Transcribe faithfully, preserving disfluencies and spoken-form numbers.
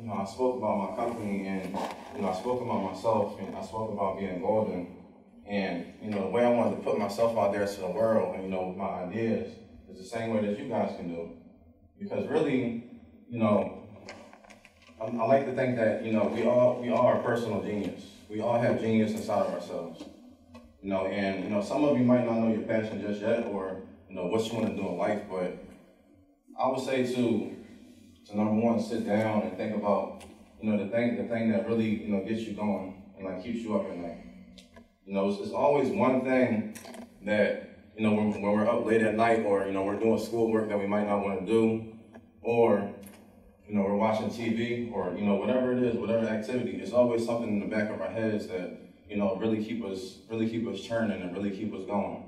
know, I spoke about my company and, you know, I spoke about myself and I spoke about being golden. And, you know, the way I wanted to put myself out there to the world and, you know, my ideas is the same way that you guys can do. Because really, you know, I, I like to think that, you know, we all, we all are personal genius. We all have genius inside of ourselves. You know, and, you know, some of you might not know your passion just yet or, you know, what you want to do in life, but I would say to, to number one, sit down and think about, you know, the thing, the thing that really, you know, gets you going and, like, keeps you up at night. You know, it's, it's always one thing that, you know, when, when we're up late at night or, you know, we're doing schoolwork that we might not want to do, or, you know, we're watching T V or, you know, whatever it is, whatever activity, it's always something in the back of our heads that, you know, really keep us, really keep us churning and really keep us going.